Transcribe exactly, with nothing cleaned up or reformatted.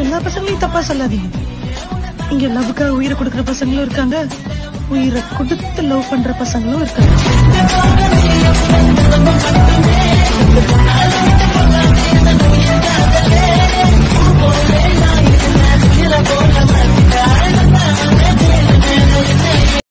எல்லா பசங்களையும் தப்பா சொல்லாதீங்க. இங்க லவ்வுக்காக உயிரை கொடுக்கற பசங்களும் இருக்காங்க, உயிரை கொடுத்து லவ் பண்ற பசங்களும் இருக்காங்க.